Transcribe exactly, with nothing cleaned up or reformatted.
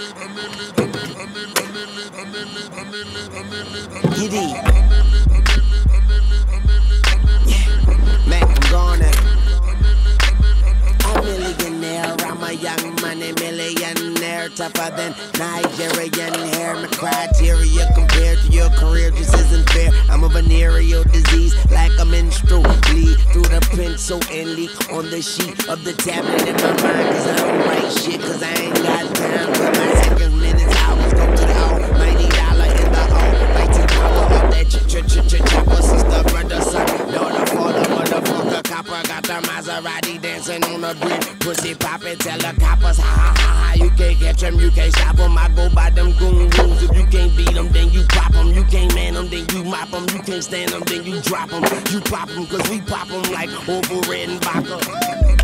Giddy. Yeah, Mac, I'm gonna. I'm a millionaire, I'm a young money millionaire, tougher than Nigerian hair. My criteria compared to your career just isn't fair. I'm a venereal disease, like a menstrual bleed through the pencil and leak on the sheet of the tablet in my mind. Cause I don't write shit, cause I ain't got time for my seconds, minutes, hours. Go to the almighty dollar in the almighty power of that ch-ch-ch-chopper. Sister, brother, son, daughter, father, motherfucker, copper. Got the Maserati dancing on the bridge. Pussy poppin', tell the coppers, ha ha ha ha. You can't catch them, you can't stop them. I go by them goon rules. If you can't beat them, then you pop them. You can't man them, then you mop them. You can't stand them, then you drop them. You pop them, cause we pop them like over red and vodka.